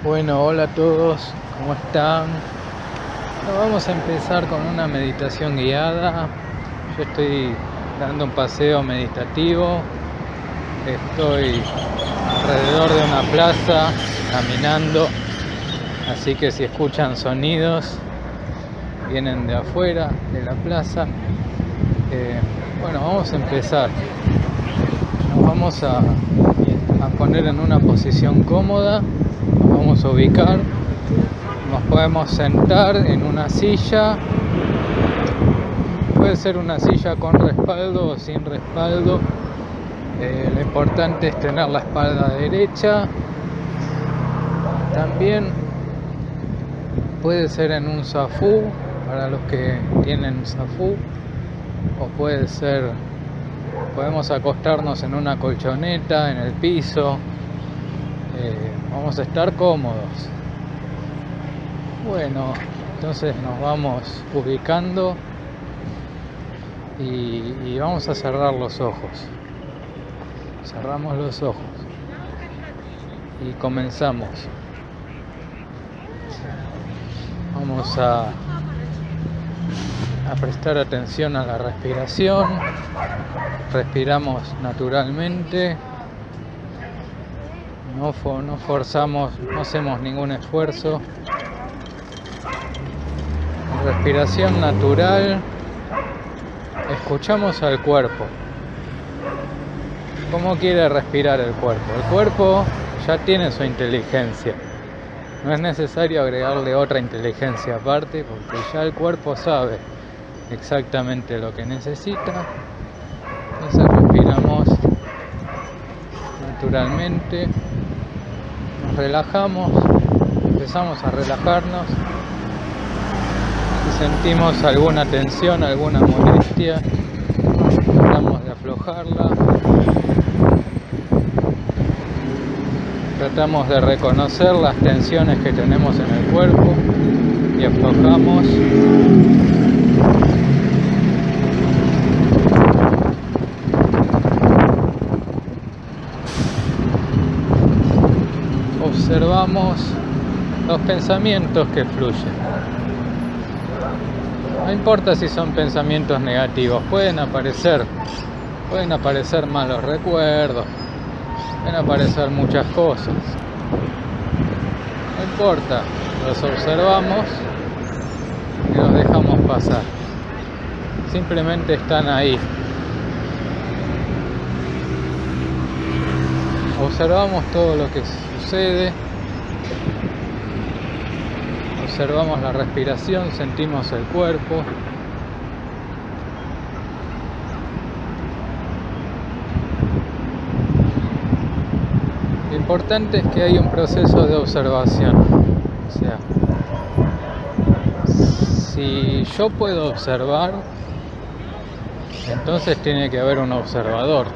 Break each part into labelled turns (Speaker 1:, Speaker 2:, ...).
Speaker 1: Bueno, hola a todos, ¿cómo están? Bueno, vamos a empezar con una meditación guiada. Yo estoy dando un paseo meditativo. Estoy alrededor de una plaza, caminando. Así que si escuchan sonidos, vienen de afuera de la plaza. Bueno, vamos a empezar. Nos vamos a poner en una posición cómoda. Nos vamos a ubicar. Nos podemos sentar en una silla. Puede ser una silla con respaldo o sin respaldo. Lo importante es tener la espalda derecha. También puede ser en un zafú para los que tienen zafú, o puede ser, podemos acostarnos en una colchoneta, en el piso. Vamos a estar cómodos. Bueno, entonces nos vamos ubicando y vamos a cerrar los ojos. Cerramos los ojos y comenzamos. Vamos a prestar atención a la respiración. Respiramos naturalmente. No forzamos, no hacemos ningún esfuerzo. Respiración natural. Escuchamos al cuerpo. ¿Cómo quiere respirar el cuerpo? El cuerpo ya tiene su inteligencia. No es necesario agregarle otra inteligencia aparte, porque ya el cuerpo sabe exactamente lo que necesita. Entonces respiramos naturalmente. Nos relajamos, empezamos a relajarnos. Si sentimos alguna tensión, alguna molestia, tratamos de aflojarla. Tratamos de reconocer las tensiones que tenemos en el cuerpo y aflojamos. Observamos los pensamientos que fluyen. No importa si son pensamientos negativos, pueden aparecer malos recuerdos, pueden aparecer muchas cosas. No importa, los observamos y los dejamos pasar. Simplemente están ahí. Observamos todo lo que sucede. Observamos la respiración, sentimos el cuerpo. Lo importante es que hay un proceso de observación. O sea, si yo puedo observar, entonces tiene que haber un observador.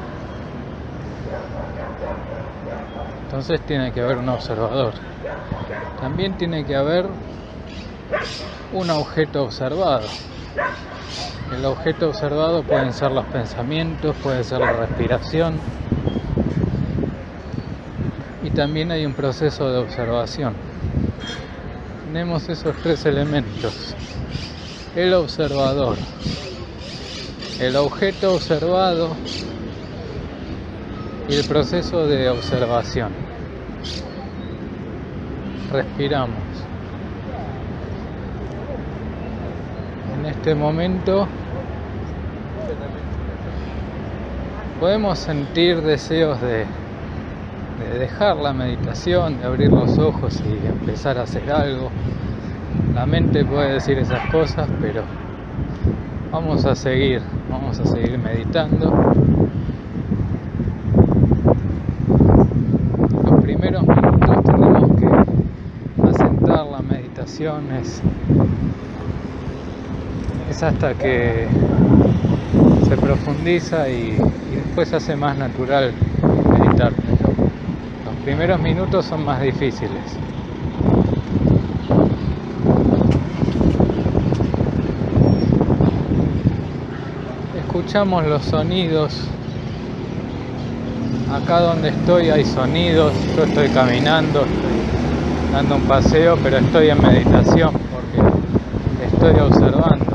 Speaker 1: También tiene que haber un objeto observado. El objeto observado pueden ser los pensamientos, puede ser la respiración. Y también hay un proceso de observación. Tenemos esos tres elementos: el observador, el objeto observado y el proceso de observación. Respiramos. En este momento podemos sentir deseos de dejar la meditación, de abrir los ojos y empezar a hacer algo. La mente puede decir esas cosas, pero vamos a seguir meditando. Los primeros minutos tenemos que asentar la meditación, es hasta que se profundiza y después se hace más natural meditar. Los primeros minutos son más difíciles. Escuchamos los sonidos. Acá donde estoy hay sonidos. Yo estoy caminando, dando un paseo, pero estoy en meditación porque estoy observando.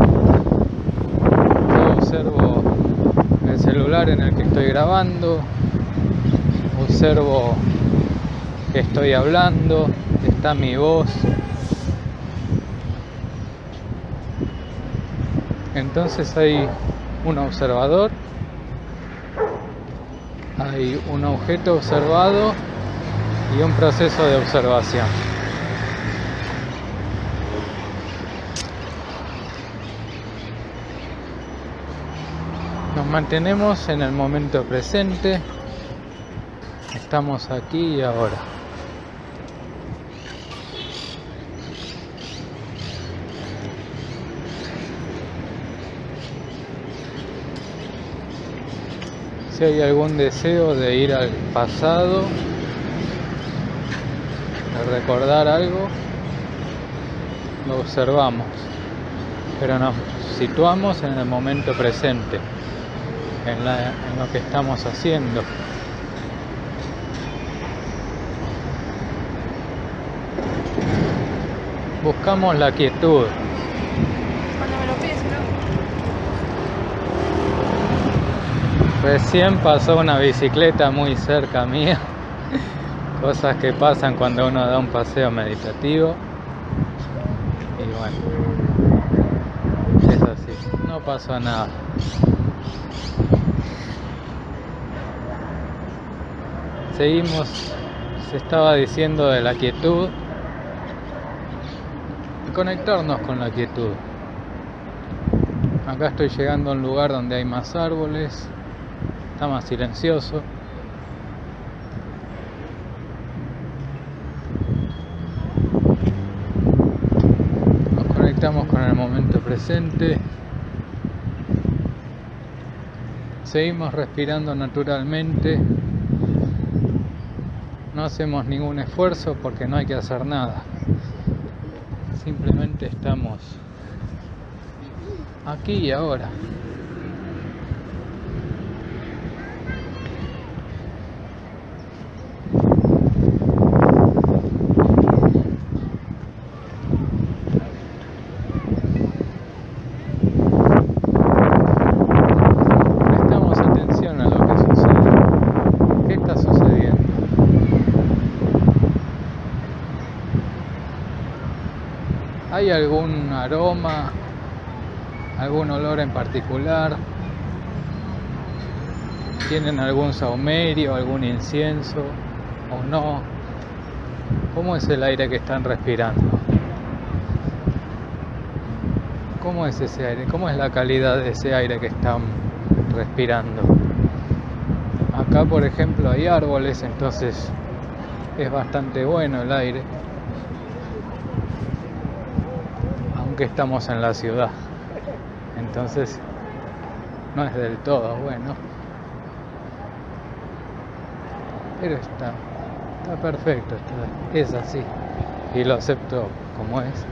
Speaker 1: Yo observo el celular en el que estoy grabando, observo que estoy hablando, está mi voz. Entonces hay un observador, hay un objeto observado y un proceso de observación. Nos mantenemos en el momento presente, estamos aquí y ahora. Si hay algún deseo de ir al pasado, de recordar algo, lo observamos, pero nos situamos en el momento presente, en lo que estamos haciendo. Buscamos la quietud.
Speaker 2: Cuando me lo pides, ¿no?
Speaker 1: Recién pasó una bicicleta muy cerca mía. Cosas que pasan cuando uno da un paseo meditativo. Y bueno, es así, no pasó nada. Seguimos, se estaba diciendo de la quietud, de conectarnos con la quietud. Acá estoy llegando a un lugar donde hay más árboles, está más silencioso. Estamos con el momento presente, seguimos respirando naturalmente, no hacemos ningún esfuerzo porque no hay que hacer nada, simplemente estamos aquí y ahora. ¿Hay algún aroma, algún olor en particular? ¿Tienen algún saumerio, algún incienso o no? ¿Cómo es el aire que están respirando? ¿Cómo es ese aire? ¿Cómo es la calidad de ese aire que están respirando? Acá, por ejemplo, hay árboles, entonces es bastante bueno el aire. Que estamos en la ciudad, entonces no es del todo bueno, pero está perfecto, es así y lo acepto como es.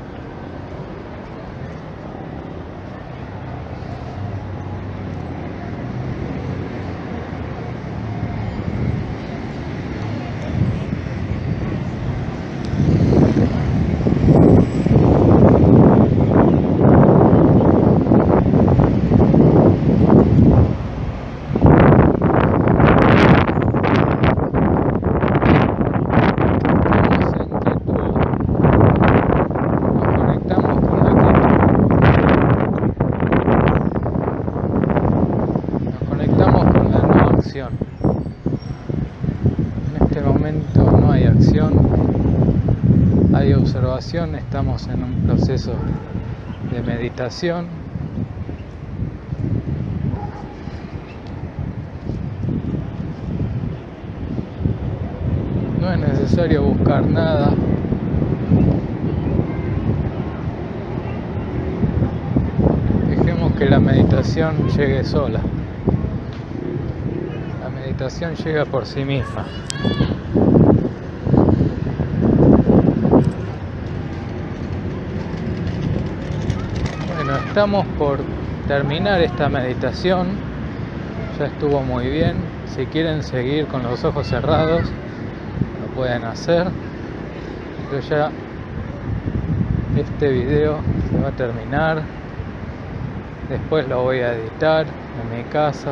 Speaker 1: En este momento no hay acción, hay observación, estamos en un proceso de meditación. No es necesario buscar nada. Dejemos que la meditación llegue sola. La meditación llega por sí misma. Bueno, estamos por terminar esta meditación. Ya estuvo muy bien. Si quieren seguir con los ojos cerrados, lo pueden hacer. pero ya este video se va a terminar. Después lo voy a editar en mi casa,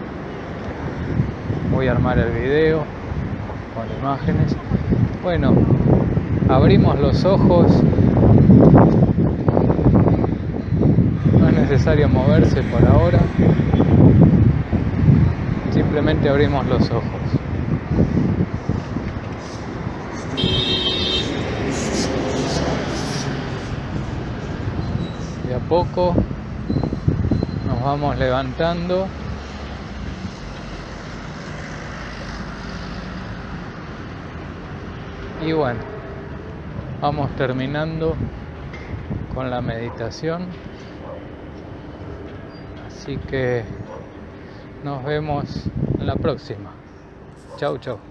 Speaker 1: voy a armar el video con imágenes. Bueno, abrimos los ojos, no es necesario moverse por ahora, simplemente abrimos los ojos. De a poco nos vamos levantando. Y bueno, vamos terminando con la meditación. Así que nos vemos en la próxima. Chau, chau.